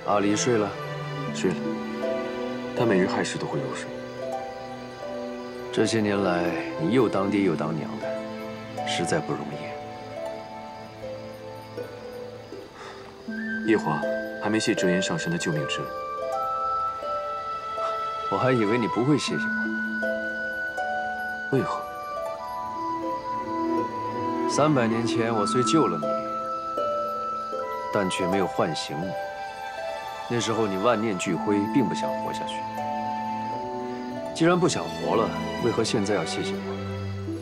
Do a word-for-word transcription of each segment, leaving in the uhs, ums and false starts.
阿离睡了， 睡了。他每日亥时都会入睡。 这些年来，你又当爹又当娘的，实在不容易。夜华还没谢折颜上神的救命之恩。 我还以为你不会谢谢我呢。 为何？ 三百年前，我虽救了你，但却没有唤醒你。那时候你万念俱灰，并不想活下去。既然不想活了，为何现在要谢谢我？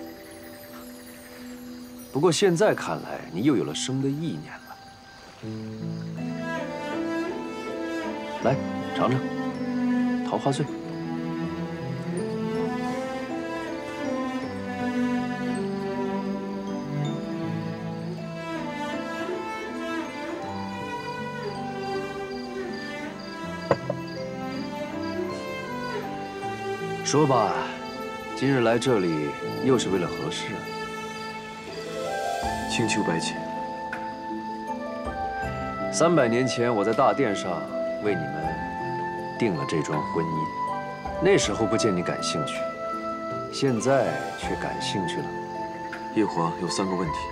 不过现在看来，你又有了生的意念了。来，尝尝桃花醉。 说吧，今日来这里又是为了何事啊？ 请求白浅。 三百年前，我在大殿上为你们定了这桩婚姻，那时候不见你感兴趣，现在却感兴趣了。 夜华有三个问题。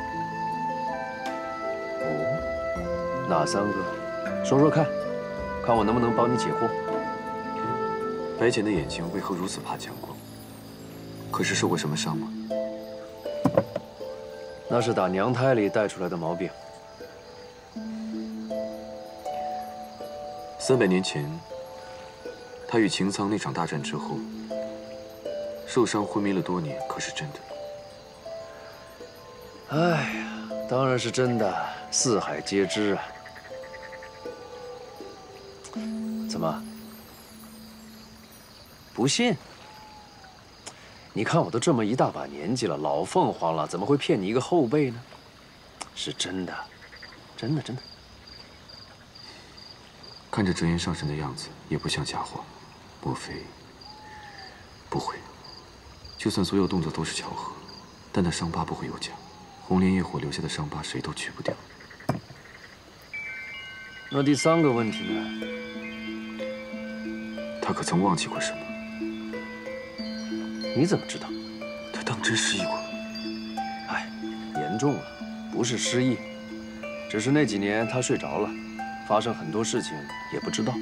哦，哪三个？说说看，看我能不能帮你解惑。 白浅的眼睛为何如此怕强光？可是受过什么伤吗？ 那是打娘胎里带出来的毛病。 三百年前，他与擎苍那场大战之后，受伤昏迷了多年，可是真的？ 哎呀，当然是真的，四海皆知啊。怎么？ 不信？你看我都这么一大把年纪了，老凤凰了，怎么会骗你一个后辈呢？是真的，真的，真的。 看着折颜上神的样子，也不像假话。莫非？不会。就算所有动作都是巧合，但那伤疤不会有假。红莲业火留下的伤疤，谁都去不掉。 那第三个问题呢？ 他可曾忘记过什么？ 你怎么知道？ 他当真失忆过？ 哎，严重了，不是失忆，只是那几年他睡着了，发生很多事情也不知道。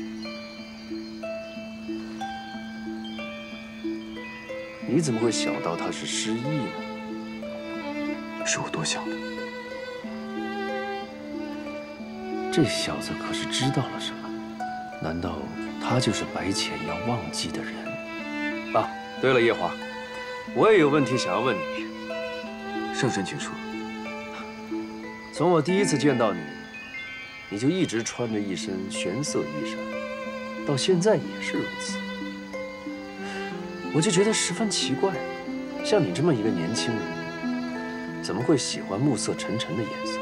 你怎么会想到他是失忆呢？ 是我多想的。 这小子可是知道了什么？难道他就是白浅要忘记的人？啊，对了，夜华。 我也有问题想要问你， 上神请说。 从我第一次见到你，你就一直穿着一身玄色衣裳，到现在也是如此。我就觉得十分奇怪，像你这么一个年轻人，怎么会喜欢暮色沉沉的颜色？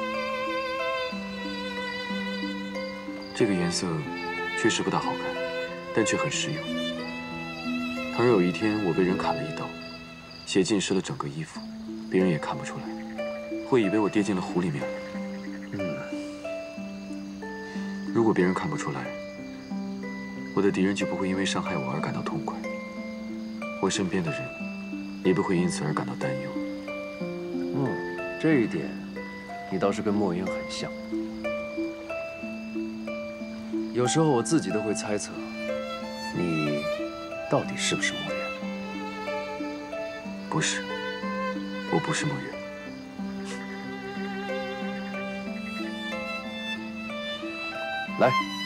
这个颜色确实不大好看，但却很实用。倘若有一天我被人砍了一刀， 血浸湿了整个衣服，别人也看不出来，会以为我跌进了湖里面了。 嗯， 如果别人看不出来，我的敌人就不会因为伤害我而感到痛快，我身边的人也不会因此而感到担忧。 嗯，这一点你倒是跟墨渊很像。有时候我自己都会猜测，你到底是不是墨渊？ 不是，我不是墨渊。 来，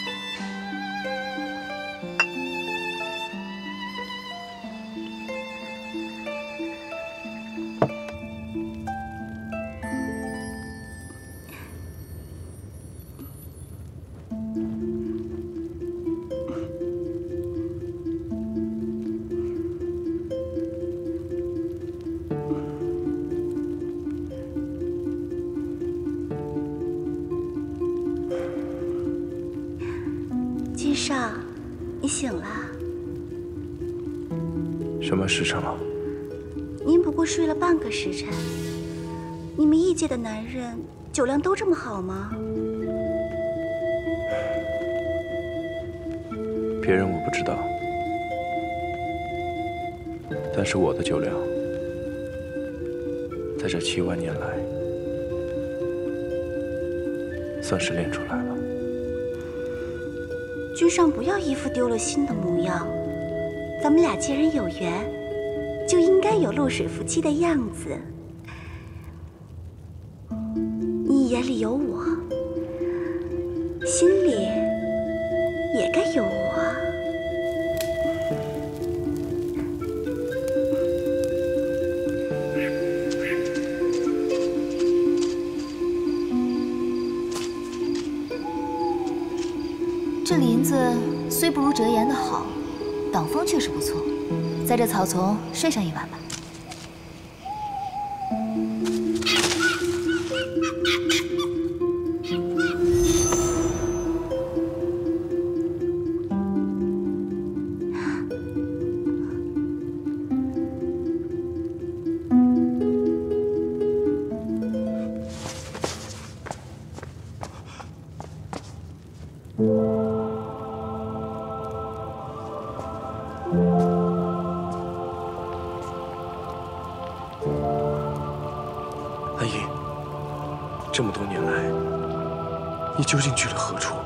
少，你醒了？ 什么时辰了？ 您不过睡了半个时辰。你们异界的男人酒量都这么好吗？ 别人我不知道，但是我的酒量，在这七万年来，算是练出来了。 君上不要一副丢了心的模样，咱们俩既然有缘，就应该有露水夫妻的样子。你眼里有我，心里也该有我。 这林子虽不如折颜的好，挡风却是不错。在这草丛睡上一晚吧。 阿姨，这么多年来，你究竟去了何处？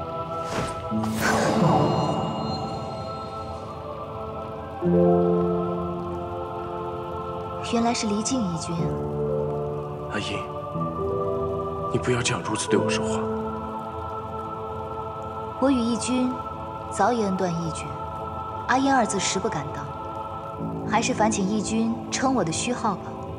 原来是离境义军。 阿姨，你不要这样如此对我说话。 我与义军早已恩断义绝，阿英二字实不敢当，还是烦请义军称我的虚号吧。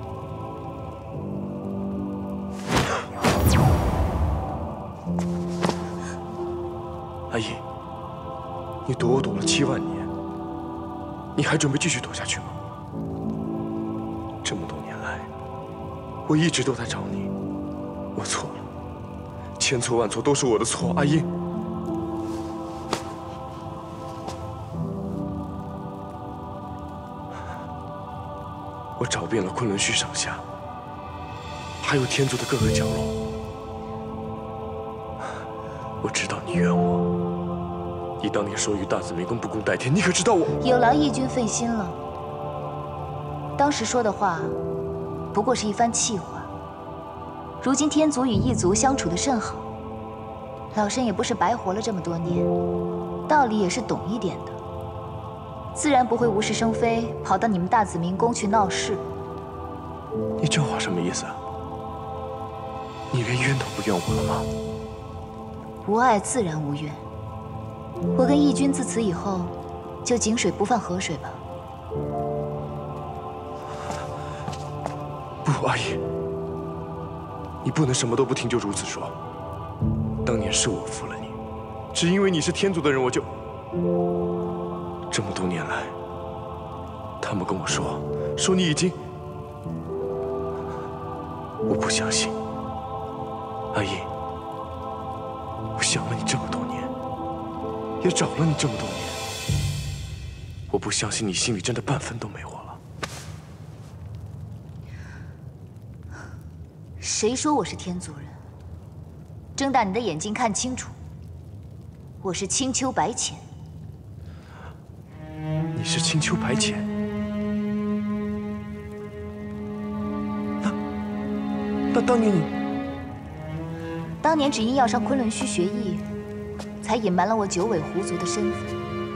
阿姨，你躲我躲了七万年，你还准备继续躲下去吗？这么多年来，我一直都在找你，我错了，千错万错都是我的错，阿英。我找遍了昆仑虚上下，还有天族的各个角落，我知道你怨我。 你当年说与大紫明宫不共戴天，你可知道我有劳义军费心了。当时说的话，不过是一番气话。如今天族与异族相处的甚好，老身也不是白活了这么多年，道理也是懂一点的，自然不会无事生非跑到你们大紫明宫去闹事。 你这话什么意思啊？你连冤都不怨我了吗？ 无爱自然无怨。 我跟义军自此以后，就井水不犯河水吧。 不，阿姨，你不能什么都不听就如此说。当年是我负了你，只因为你是天族的人，我就……这么多年来，他们跟我说，说你已经……我不相信，阿姨，我想了你这么多年。 也找了你这么多年，我不相信你心里真的半分都没我了。 谁说我是天族人？睁大你的眼睛看清楚，我是青丘白浅。 你是青丘白浅？那那当年你…… 当年只因要上昆仑虚学艺。 才隐瞒了我九尾狐族的身份。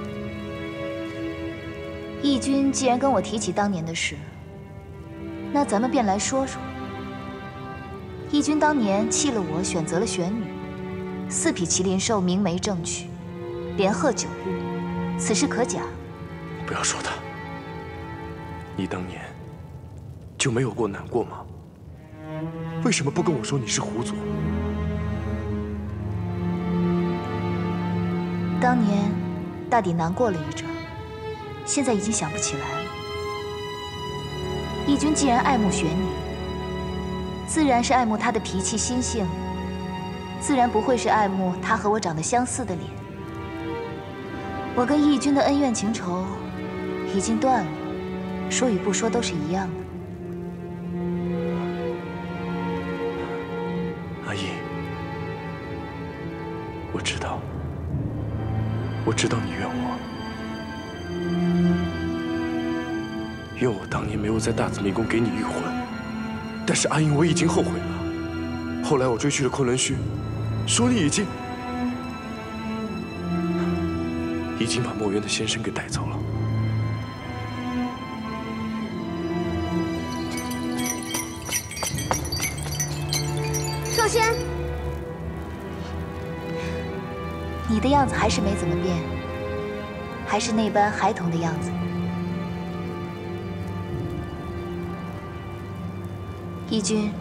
义军既然跟我提起当年的事，那咱们便来说说。义军当年弃了我，选择了玄女，四匹麒麟兽明媒正娶，连贺九日，此事可假？ 不要说他。你当年就没有过难过吗？为什么不跟我说你是狐族？ 当年大抵难过了一阵，现在已经想不起来了。义军既然爱慕玄女，自然是爱慕她的脾气心性，自然不会是爱慕她和我长得相似的脸。我跟义军的恩怨情仇已经断了，说与不说都是一样的。 阿姨，我知道。 我知道你怨我，怨我当年没有在大紫明宫给你玉魂。但是阿英，我已经后悔了。后来我追去了昆仑虚，说你已经已经把墨渊的先生给带走了。 若轩。 你的样子还是没怎么变，还是那般孩童的样子。义军，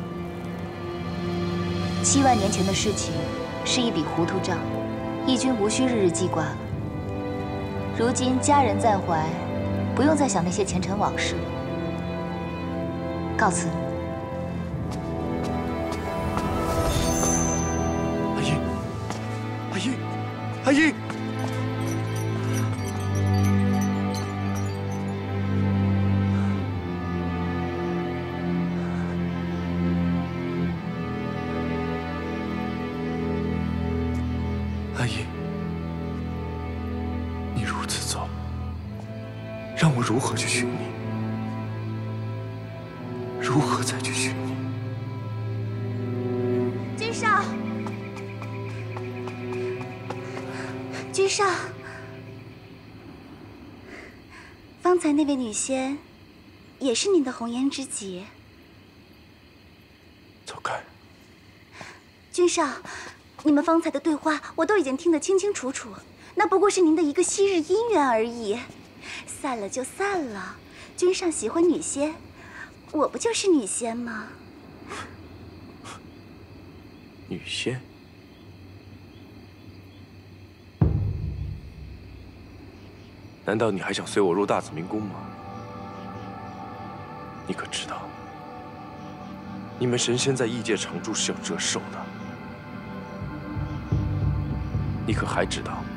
七万年前的事情是一笔糊涂账，义军无需日日记挂了。如今家人在怀，不用再想那些前尘往事了。告辞。 阿英，阿英。 阿英，阿英，你如此走，让我如何去寻你？如何再去寻你？ 君少。 君少，方才那位女仙，也是您的红颜知己。 走开。 君少，你们方才的对话，我都已经听得清清楚楚，那不过是您的一个昔日姻缘而已，散了就散了。君上喜欢女仙，我不就是女仙吗？ 女仙。 难道你还想随我入大紫明宫吗？你可知道，你们神仙在异界常住是要折寿的？你可还知道，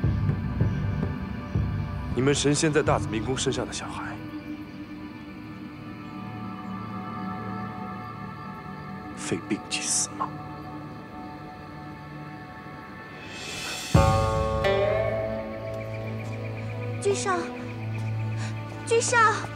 你们神仙在大紫明宫生下的小孩，非病即死吗？ 君少，君少。